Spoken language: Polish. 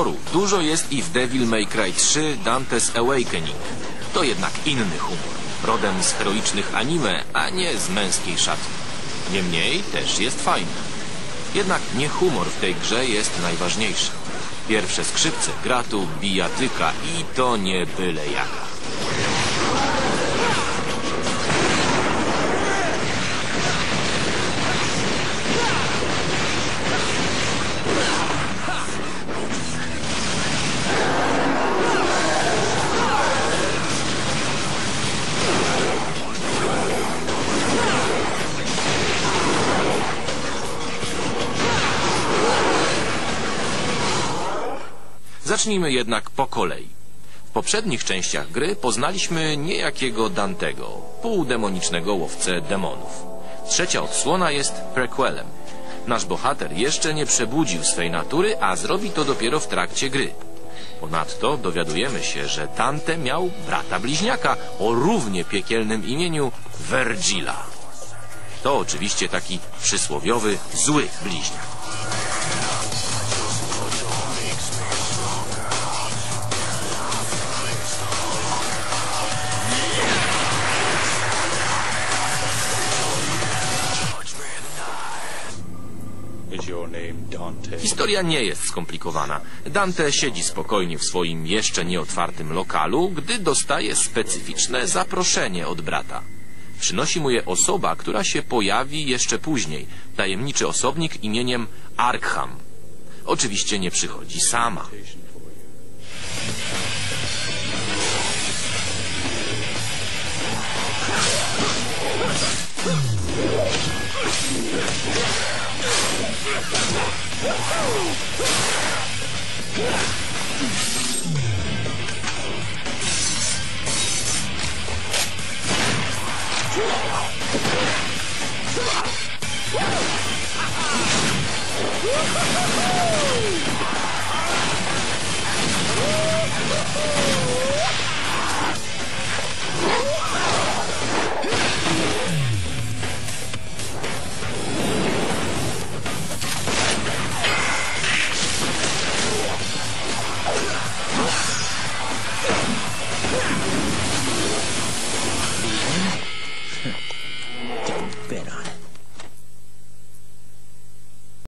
Humoru dużo jest i w Devil May Cry 3 Dante's Awakening. To jednak inny humor, rodem z heroicznych anime, a nie z męskiej szatni. Niemniej też jest fajny. Jednak nie humor w tej grze jest najważniejszy. Pierwsze skrzypce gra tu bijatyka i to nie byle jaka. Zacznijmy jednak po kolei. W poprzednich częściach gry poznaliśmy niejakiego Dantego, półdemonicznego łowcę demonów. Trzecia odsłona jest prequelem. Nasz bohater jeszcze nie przebudził swej natury, a zrobi to dopiero w trakcie gry. Ponadto dowiadujemy się, że Dante miał brata bliźniaka o równie piekielnym imieniu Vergila. To oczywiście taki przysłowiowy zły bliźniak. Historia nie jest skomplikowana. Dante siedzi spokojnie w swoim jeszcze nieotwartym lokalu, gdy dostaje specyficzne zaproszenie od brata. Przynosi mu je osoba, która się pojawi jeszcze później. Tajemniczy osobnik imieniem Arkham. Oczywiście nie przychodzi sama.